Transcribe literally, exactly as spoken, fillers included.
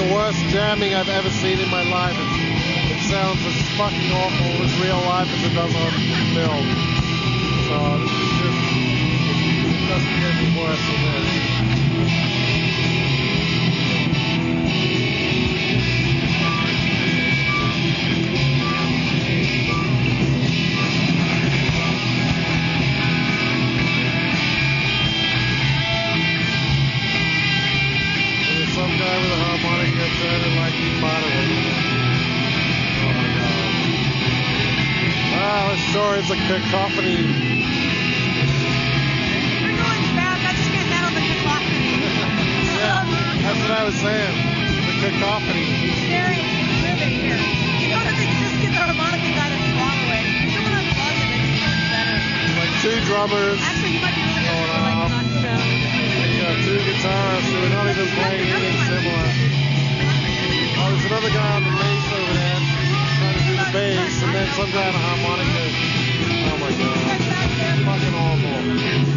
the worst jamming I've ever seen in my life. It, it sounds as fucking awful as real life as it does on film. So this is just, it doesn't get any worse than this. It's a cacophony. You're going fast. I just can't handle the cacophony. Yeah, that's what I was saying. The cacophony. It's very vivid here. You know that they can just get the harmonica guy to swallow it. Someone unplug it, it makes it much better. Like two drummers. Actually, you might be really good for like not down. Yeah, two guitarists who are not even playing anything similar. Oh, there's another guy on the bass over there trying to do the bass, and then some guy on the harmonica. Oh my god. Fucking awful.